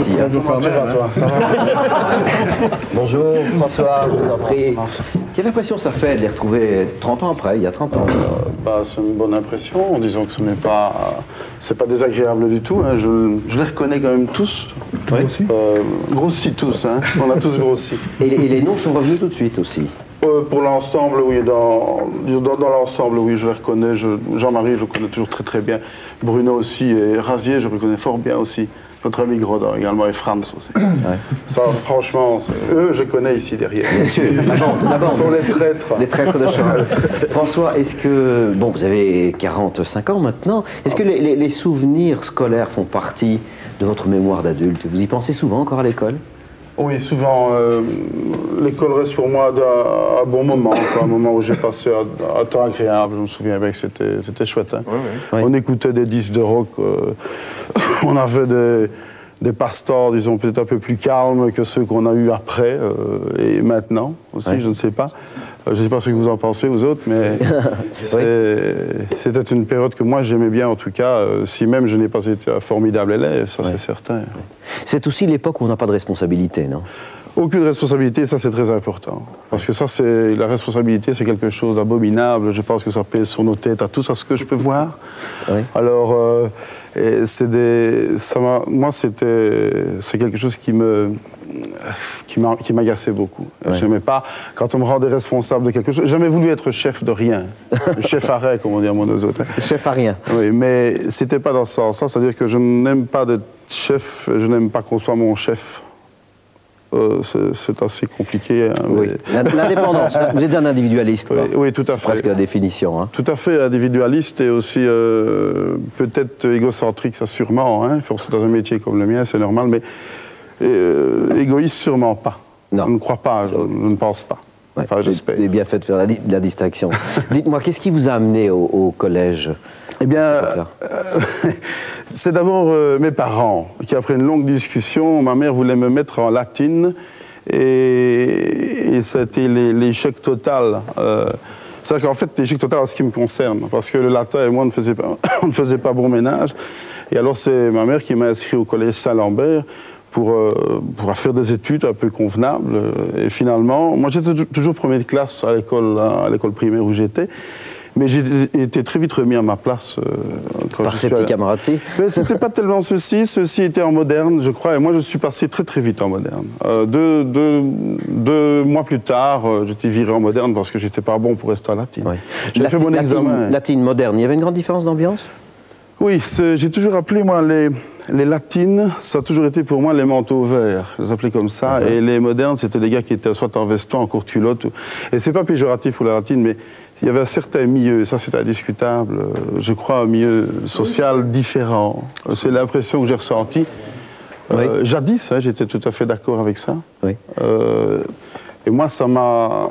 aussi. Hein. Comment tu vas, toi? Ça va? Bonjour François, je vous en prie. Quelle impression ça fait de les retrouver 30 ans après, il y a 30 ans? C'est une bonne impression, disons que ce n'est pas, c'est pas désagréable du tout. Hein. Je les reconnais quand même tous. Oui. Grossis tous, hein. On a tous grossi. Et les noms sont revenus tout de suite aussi? Pour l'ensemble, oui. Dans l'ensemble, oui, je les reconnais. Jean-Marie, je le connais toujours très très bien. Bruno aussi, et Razier, je reconnais fort bien aussi. Notre ami Grodin également, et Franz aussi. Ouais. Ça, franchement, eux, je connais ici derrière. Bien sûr, la bande. Ce sont les traîtres. Les traîtres de Charles. François, est-ce que, bon, vous avez 45 ans maintenant, est-ce que les souvenirs scolaires font partie de votre mémoire d'adulte? Vous y pensez souvent encore à l'école? Oui, souvent. L'école reste pour moi un bon moment, quoi, un moment où j'ai passé un temps agréable. Je me souviens bien que c'était chouette. Hein. Oui. On écoutait des disques de rock. On avait des passe-temps, disons, peut-être un peu plus calmes que ceux qu'on a eus après et maintenant aussi, je ne sais pas. Je ne sais pas ce que vous en pensez, vous autres, mais c'était une période que moi j'aimais bien, en tout cas, si même je n'ai pas été un formidable élève, ça c'est certain. C'est aussi l'époque où on n'a pas de responsabilité, non? Aucune responsabilité, ça c'est très important. Parce que ça, la responsabilité, c'est quelque chose d'abominable. Je pense que ça pèse sur nos têtes à tous, à ce que je peux voir. Oui. Alors, moi, c'est quelque chose qui m'agaçait beaucoup. Ouais. Je n'aimais pas, quand on me rendait responsable de quelque chose, j'ai jamais voulu être chef de rien. Chef à rien, comme on dit à mon autres. Hein. Chef à rien. Oui, mais c'était pas dans ce sens-là. C'est-à-dire que je n'aime pas d'être chef, je n'aime pas qu'on soit mon chef. C'est assez compliqué. Hein, oui. L'indépendance, vous êtes un individualiste. Oui, tout à fait. Presque la définition. Hein. Tout à fait individualiste et aussi peut-être égocentrique, ça sûrement. Hein. C'est dans un métier comme le mien, c'est normal, mais égoïste sûrement pas. Non. Je ne crois pas, je ne pense pas. Enfin, j'espère. Vous avez bien fait de faire la distinction. Dites-moi, qu'est-ce qui vous a amené au collège? Eh bien, c'est d'abord mes parents qui, après une longue discussion, ma mère voulait me mettre en latine et ça a été l'échec total. C'est-à-dire qu'en fait, l'échec total en ce qui me concerne, parce que le latin et moi, on ne faisait pas bon ménage. Et alors, c'est ma mère qui m'a inscrit au collège Saint-Lambert pour faire des études un peu convenables. Et finalement, moi, j'étais toujours premier de classe à l'école primaire où j'étais. Mais j'ai été très vite remis à ma place. Par ces petits camarades-ci? Mais c'était pas tellement ceci était en moderne, je crois, et moi je suis passé très très vite en moderne. Deux mois plus tard, j'étais viré en moderne parce que j'étais pas bon pour rester en latine. Oui. J'ai fait mon examen. Latine moderne, il y avait une grande différence d'ambiance? Oui, j'ai toujours appelé, moi, les latines, ça a toujours été pour moi les manteaux verts, je les appelais comme ça, et les modernes, c'était les gars qui étaient soit en veston, en courte culotte, et c'est pas péjoratif pour la latine, mais il y avait un certain milieu, ça c'est indiscutable, je crois, un milieu social différent. C'est l'impression que j'ai ressentie. Jadis, hein, j'étais tout à fait d'accord avec ça. Oui. Et moi, ça m'a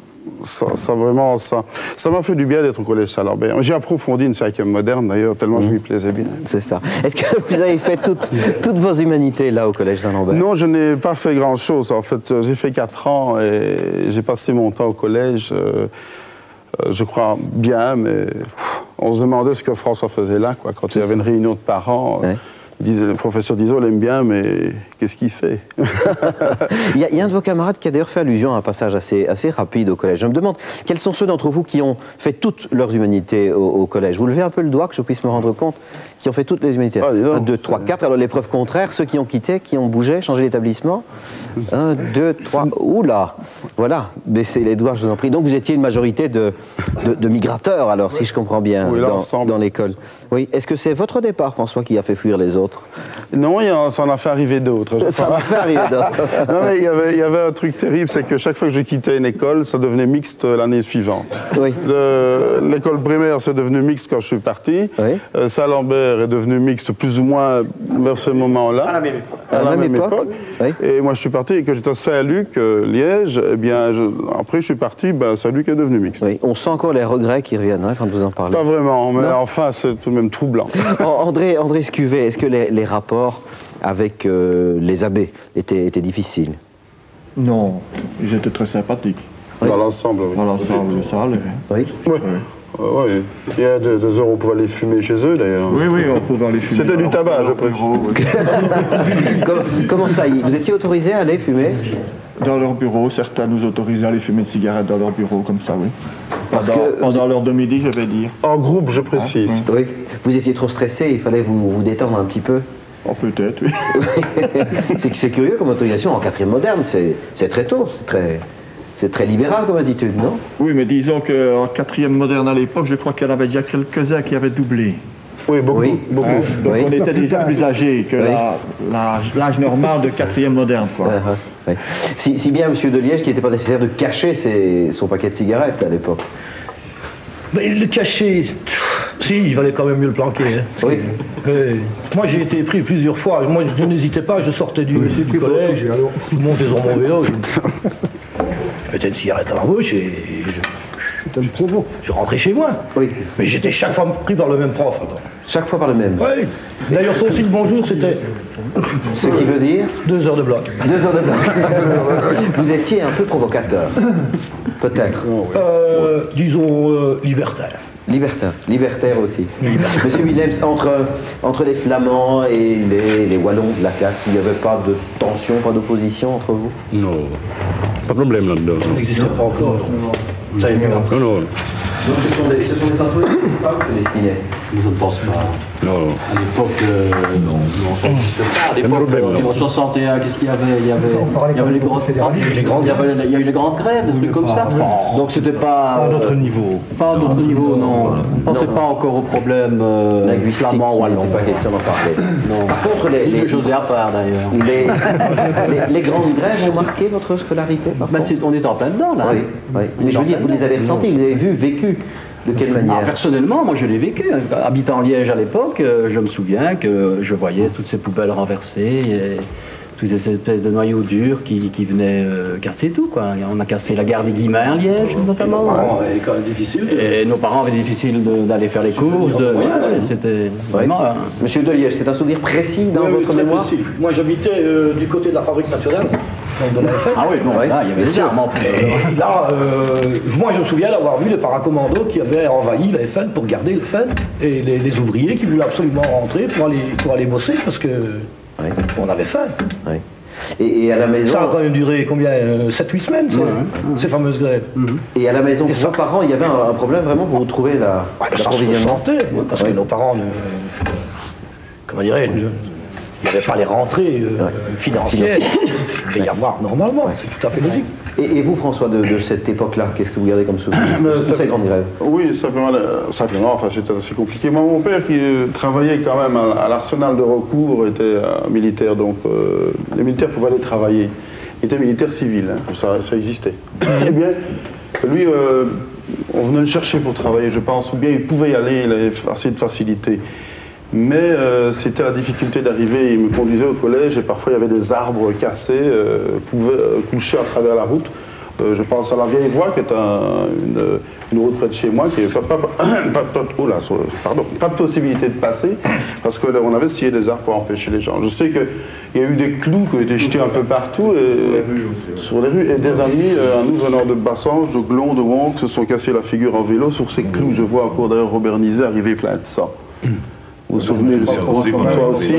fait du bien d'être au collège Saint-Lambert. J'ai approfondi une 5e moderne, d'ailleurs, tellement je m'y plaisais bien. C'est ça. Est-ce que vous avez fait toutes vos humanités, là, au collège Saint-Lambert? Non, je n'ai pas fait grand-chose. En fait, j'ai fait 4 ans et j'ai passé mon temps au collège. Je crois bien, mais on se demandait ce que François faisait là, quoi. Quand il y avait une réunion de parents, le professeur disait, on l'aime bien, mais qu'est-ce qu'il fait? Il y a un de vos camarades qui a d'ailleurs fait allusion à un passage assez rapide au collège. Je me demande, quels sont ceux d'entre vous qui ont fait toutes leurs humanités au collège? Vous levez un peu le doigt, que je puisse me rendre compte, qui ont fait toutes les humanités. 1, 2, 3, 4. Alors l'épreuve contraire, ceux qui ont quitté, qui ont bougé, changé d'établissement. 1, 2, 3. Oula! Voilà, baissez les doigts, je vous en prie. Donc vous étiez une majorité de migrateurs, alors, si je comprends bien, oui, dans l'école. Oui. Est-ce que c'est votre départ, François, qui a fait fuir les autres? Non, ça en a fait arriver d'autres. Ça en a fait arriver d'autres. Non, mais il y avait un truc terrible, c'est que chaque fois que je quittais une école, ça devenait mixte l'année suivante. Oui. L'école primaire, c'est devenu mixte quand je suis parti. Oui. Saint-Lambert est devenu mixte plus ou moins vers ce moment-là. À la même époque. Oui. Et moi, je suis parti, et quand j'étais à Saint-Luc, Liège, eh bien, après je suis parti, Saint-Luc est devenu mixte. Oui. On sent encore les regrets qui reviennent hein, quand vous en parlez. Pas vraiment, mais enfin, c'est tout de même troublant. André Scuvet, est-ce que les rapports avec les abbés étaient difficiles? Non, ils étaient très sympathiques. Oui. Dans l'ensemble, oui. Dans l'ensemble, ça allait. Oui. Oui. Oui, il y a des heures où on pouvait aller fumer chez eux d'ailleurs. Oui, on pouvait aller fumer. C'était du tabac, je précise. Comment ça, vous étiez autorisé à aller fumer? Dans leur bureau, certains nous autorisaient à aller fumer une cigarette dans leur bureau, comme ça, oui. Pendant l'heure de midi, je vais dire. En groupe, je précise. Oui. Vous étiez trop stressé, il fallait vous détendre un petit peu. Oh, peut-être, oui. C'est curieux comme autorisation en 4e moderne, c'est très tôt, c'est très libéral comme attitude, non? Oui, mais disons qu'en 4e moderne à l'époque, je crois qu'il y en avait déjà quelques-uns qui avaient doublé. Oui, beaucoup. Oui. beaucoup. Donc on était déjà plus âgés que l'âge normal de 4e moderne, quoi. Oui. Si bien, M. de Liège, qu'il n'était pas nécessaire de cacher son paquet de cigarettes à l'époque. Mais le cacher, si, il valait quand même mieux le planquer. Hein. Oui. Moi, j'ai été pris plusieurs fois. Moi, je n'hésitais pas, je sortais du collège, je montais sur mon vélo, je mettais une cigarette dans la bouche et je rentrais chez moi. Oui. Mais j'étais chaque fois pris par le même prof. Chaque fois par le même. Oui. D'ailleurs, son aussi le bonjour, c'était Ce qui veut dire 2 heures de bloc. 2 heures de bloc. Vous étiez un peu provocateur, peut-être. Disons libertaire. Libertaire aussi. Monsieur Willems, entre les Flamands et les Wallons de la classe, il n'y avait pas de tension, pas d'opposition entre vous? Non, pas de problème là-dedans. Ça n'existait pas encore. Ça est venu après. Non. Donc ce sont des centres pas destinés. Je ne pense pas. Non. À l'époque, non, ça n'existe pas. À l'époque, en 61, qu'est-ce qu'il y avait? Il y avait les grandes il y a eu les grandes grèves, des trucs comme ça. Donc c'était pas... Pas à notre niveau. Pas à notre niveau, non. On ne pensait pas encore au problème flamand il wallon. n'était pas question d'en parler. Non. Par contre, Les José à part, d'ailleurs. les grandes grèves ont marqué votre scolarité, par contre? On est en plein dedans, là. Oui. Mais je veux dire, vous les avez ressentis, vous les avez vus, vécus. De quelle manière? Personnellement, moi je l'ai vécu. Habitant Liège à l'époque, je me souviens que je voyais toutes ces poubelles renversées, et toutes ces espèces de noyaux durs qui venaient casser tout, quoi. On a cassé la gare des Guillemins à Liège, notamment. Nos parents avaient quand même difficile. Et nos parents avaient difficile d'aller faire les courses. C'était vraiment... Monsieur de Liège, c'est un souvenir précis dans votre mémoire? Précis. Moi j'habitais du côté de la fabrique nationale. Donc de la FN. Ah oui, bon, là, il y avait des armes en plus. Et là, moi je me souviens d'avoir vu les paracommandos qui avaient envahi la FN pour garder le FN et les ouvriers qui voulaient absolument rentrer pour aller bosser parce que on avait faim. Oui. Et à la maison... Ça a quand même duré combien 7-8 semaines, ça, ces fameuses grèves. Et à la maison, vos parents, il y avait un problème vraiment pour vous trouver l'approvisionnement? Parce que nos parents, comment dirais-je, il n'y avait pas les rentrées financières qu'il y avoir normalement, c'est tout à fait logique. Et vous, François, de cette époque-là, qu'est-ce que vous gardez comme souvenir de ces grandes grèves? Oui, simplement, enfin c'était assez compliqué. Moi, mon père qui travaillait quand même à l'arsenal de recours, était militaire, donc les militaires pouvaient aller travailler. Il était militaire civil, hein, ça existait. Eh bien, lui, on venait le chercher pour travailler, je pense, ou bien il pouvait y aller, il avait assez de facilité. Mais c'était la difficulté d'arriver, il me conduisait au collège et parfois il y avait des arbres cassés, couchés à travers la route. Je pense à la Vieille Voie, qui est une route près de chez moi, qui n'avait pas de possibilité de passer, parce qu'on avait scié des arbres pour empêcher les gens. Je sais qu'il y a eu des clous qui ont été jetés un peu partout, sur les rues, et des amis, à nous venant de Bassange, de Glon, de Wonk, se sont cassés la figure en vélo sur ces clous. Je vois encore d'ailleurs Robert Nizet arriver plein de sang. Vous vous souvenez de ce toi aussi?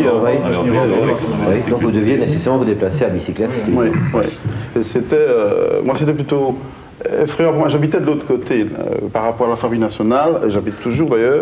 Oui, donc vous deviez nécessairement vous déplacer à bicyclette. Oui. Et c'était, moi c'était plutôt effrayant. Moi j'habitais de l'autre côté par rapport à la fabrique nationale, et j'habite toujours d'ailleurs.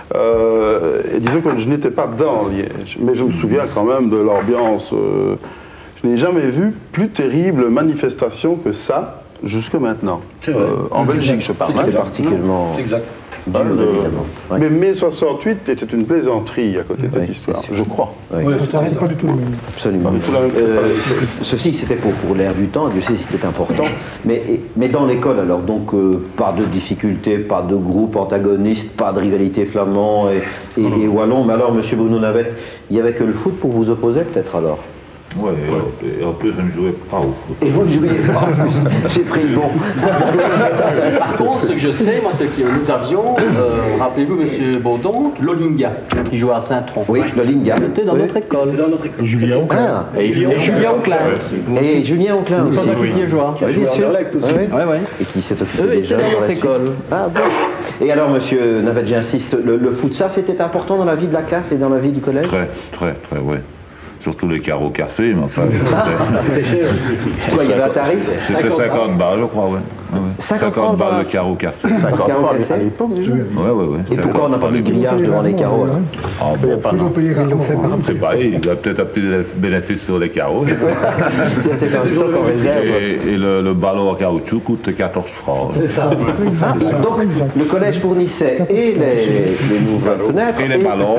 Et disons que je n'étais pas dans Liège, mais je me souviens quand même de l'ambiance. Je n'ai jamais vu plus terrible manifestation que ça jusque maintenant. En Belgique, je parle. C'était particulièrement... Exact. Mais mai 68 était une plaisanterie à côté de cette histoire, je crois. Oui. Pas du tout le même. Absolument. Ceci, c'était pour l'air du temps, Dieu sait si c'était important. Mais dans l'école, alors, donc, pas de difficultés, pas de groupe antagoniste, pas de rivalité flamand et wallon. Mais alors, monsieur Bruno Navette, il n'y avait que le foot pour vous opposer, peut-être alors? Oui, et en plus, je ne jouais pas au foot. Et vous ne jouiez pas en plus? J'ai pris le bon. Par contre, ce que je sais, moi, c'est que nous avions, rappelez-vous, monsieur Baudon, Lolinga, qui jouait à Saint-Tron. Oui, Lolinga. Il était dans notre école. Et Julien Ah, Et Julien Auclin. et Julien Auclin aussi. Qui est joueur. Oui, bien sûr. Ouais. Et qui s'est occupé Eux des étaient jeunes dans dans la notre suite. école. Ah bon. Et alors, monsieur Navet, j'insiste, le foot, ça c'était important dans la vie de la classe et dans la vie du collège? Très, oui. Surtout les carreaux cassés, mais enfin... Quoi, il y avait un tarif? C'était 50 balles, je crois, oui. 50 balles le carreau cassé. 50 balles à l'époque, déjà. Oui. Et pourquoi on n'a pas mis de grillage devant les carreaux? Ah bon, c'est pareil, il y a peut-être un petit bénéfice sur les carreaux. C'est peut-être un stock en réserve. Et le ballon en caoutchouc coûte 14 francs. C'est ça. Donc, le collège fournissait et les nouvelles fenêtres, et les ballons,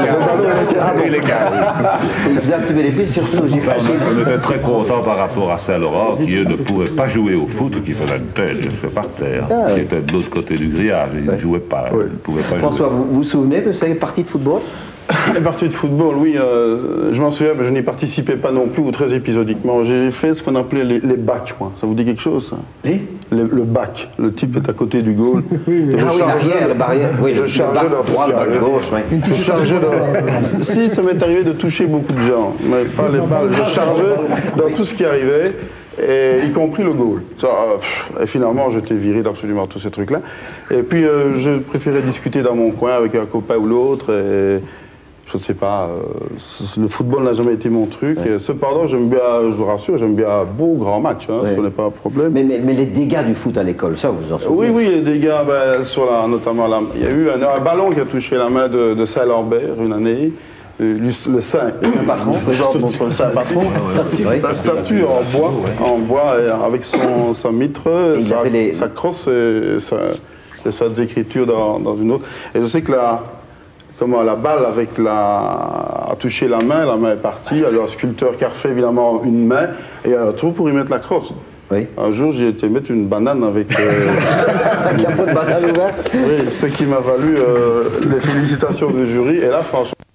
et les carreaux. Il faisait un petit bénéfice sur ce j'imagine. On était très contents par rapport à Saint-Laurent, qui eux ne pouvaient pas jouer au foot, qui faisait une telle, je fais par terre, qui était de l'autre côté du grillage, ils ne jouaient pas, ils ne pouvaient pas François, jouer. vous vous souvenez de ces parties de football? Les parties de football, oui, je m'en souviens, mais je n'y participais pas non plus, ou très épisodiquement. J'ai fait ce qu'on appelait les bacs, moi. Ça vous dit quelque chose, ça? Le bac. Le type est à côté du goal. Ah oui, l'arrière, le barrière. Oui, je chargeais dans droit, le bac gauche, oui. Je chargeais dans... Si, ça m'est arrivé de toucher beaucoup de gens, mais pas les balles. Je chargeais dans tout ce qui arrivait, et y compris le goal. Ça, et finalement, j'étais viré d'absolument tous ces trucs-là. Et puis, je préférais discuter dans mon coin avec un copain ou l'autre, et... Je ne sais pas, le football n'a jamais été mon truc. Ouais. Cependant, j'aime bien, je vous rassure, j'aime bien un beau grand match, hein, ce n'est pas un problème. Mais les dégâts du foot à l'école, ça, vous vous en souvenez? Oui, les dégâts, notamment, il y a eu un ballon qui a touché la main de Saint-Lambert une année. Le saint patron, présente notre saint patron, la statue en bois avec sa mitre, sa crosse et sa écriture dans une autre. Et je sais que la balle a touché la main est partie. Alors, un sculpteur qui a refait évidemment une main et un trou pour y mettre la crosse. Oui. Un jour, j'ai été mettre une banane avec la peau de banane ouverte. Oui, ce qui m'a valu les félicitations du jury. Et là, franchement.